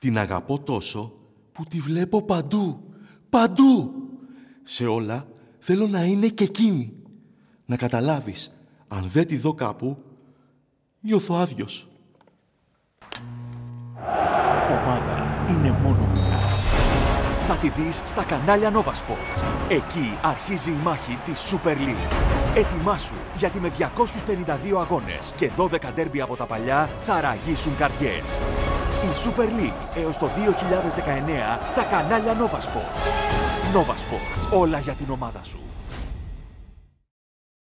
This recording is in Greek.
Την αγαπώ τόσο που τη βλέπω παντού. Παντού! Σε όλα θέλω να είναι και εκείνη. Να καταλάβεις, αν δεν τη δω κάπου, νιώθω άδειος. Ομάδα είναι μόνο μία. Θα τη δεις στα κανάλια Nova Sports. Εκεί αρχίζει η μάχη της Super League. Ετοιμάσου, γιατί με 252 αγώνες και 12 ντέρμπι από τα παλιά θα ραγίσουν καρδιές. Η Super League έως το 2019 στα κανάλια Nova Sports. Nova Sports, όλα για την ομάδα σου.